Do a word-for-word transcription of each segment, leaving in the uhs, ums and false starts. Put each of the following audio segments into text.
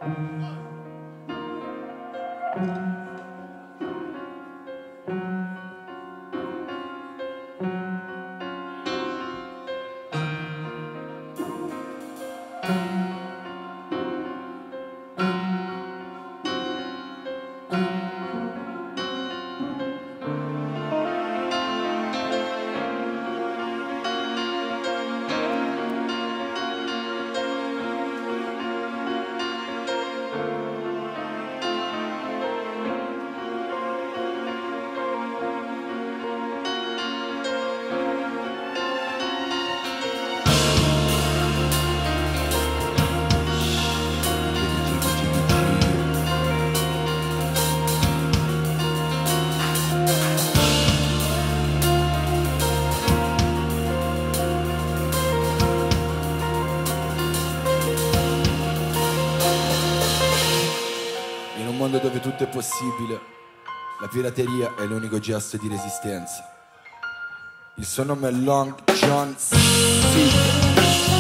Dove tutto è possibile, la pirateria è l'unico gesto di resistenza. Il suo nome è Long John Silver.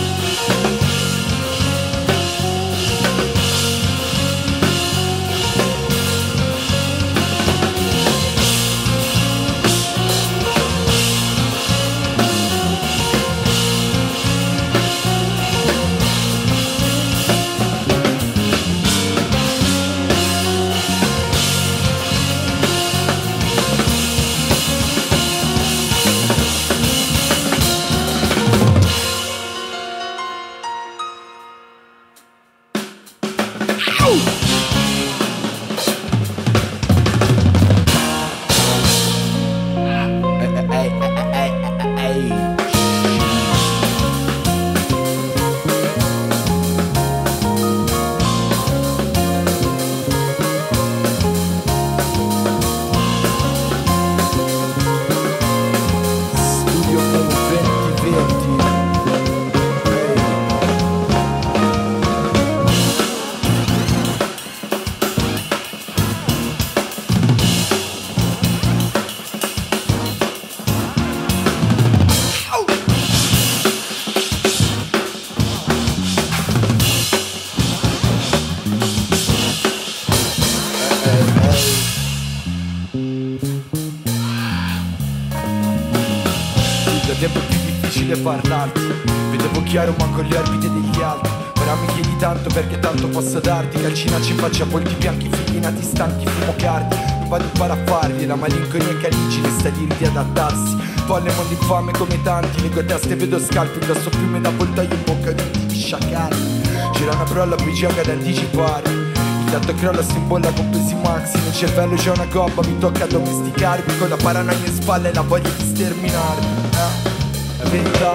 tempo è più difficile parlarti. Vedevo chiaro ma con le orbite degli altri. Ora mi chiedi tanto perché tanto posso darti. Calcinacci in faccia, volti bianchi, figli nati stanchi, fumo cardi. Vado a fare affari, la malinconia è caligine, sta di adattarsi. Folle mondo infame come tanti, leggo teste e vedo scalpi, indosso piume da voltaio in bocca di sciacalli. Gira una prolla, poi gioca ad anticipare. Il gatto crolla, si imbolla con pesi maxi. Nel cervello c'è una gobba, mi tocca domesticarmi. Con la paranoia in spalle e la voglia di sterminarmi. Eh, la verità,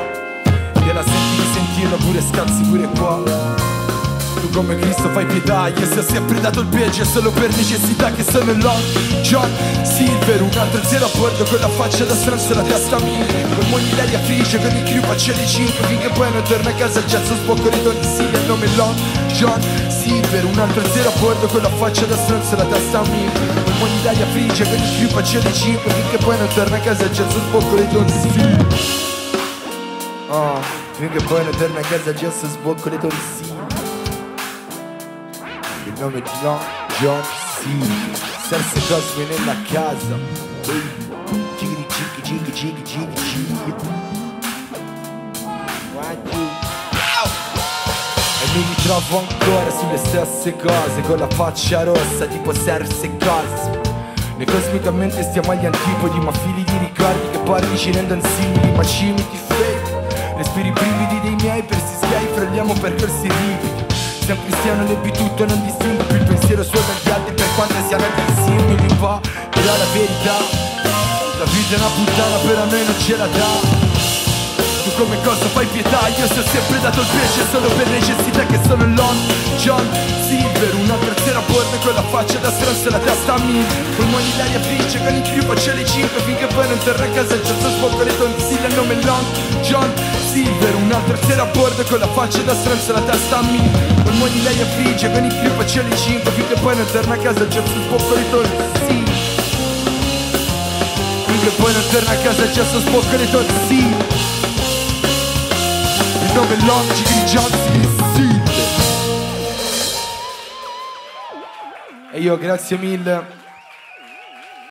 te la senti di sentirla pure scazzi pure qua. Tu come Cristo fai pietà, io se ho sempre dato il peggio solo per necessità. Che sono Long John Silver, un altro zero a bordo con la faccia da stronzo e la testa mia. Polmoni d'aria frigia con il crew faccia di cinque. Finché poi non torna a casa il jazz sbocco di Don sì. Il nome è Long John Silver, un altro zero a bordo con la faccia da stronzo e la testa mia. Polmoni d'aria frigia con il crew faccia di cinque. Finché poi non torna a casa il jazz sbocco di Don sì. Oh, finché poi non torna a casa il jazz sbocco di Don sì. Il nome è Long John Silver, Serse Cosme nella casa. Gigi gigi gigi gigi gigi. E mi ritrovo ancora sulle stesse cose, con la faccia rossa tipo Serse Cosme. Noi cosmicamente stiamo agli antipodi, ma fili di ricordi che poi avvicinando simili, ma cimiti fake. Respiri i brividi dei miei persi schiai, frolliamo percorsi ripidi. Se un cristiano lebbi tutto, non distingo più il pensiero suo dagli altri, per quanto siano dissimili va. Però la verità, la vita è una puttana, però a noi non ce la dà. Tu come cosa fai pietà, io se ho sempre dato il pesce solo per necessità. Che sono Long John Silver, un altro zero a bordo con la faccia da stronzo e la testa a mille. Polmoni d'aria frigia con il crew faccia le cinque. Finché poi non torna a casa il jazz sbocco le tonsille. Il nome è Long John Silver, un altro zero a bordo con la faccia da stronzo e la testa a mille. Polmoni d'aria frigia con il crew faccia le cinque. Finché poi non torna a casa il jazz sbocco le tonsille. Finché poi non torna a casa il jazz sbocco le tonsille. Il nome è Long John Silver. E io grazie mille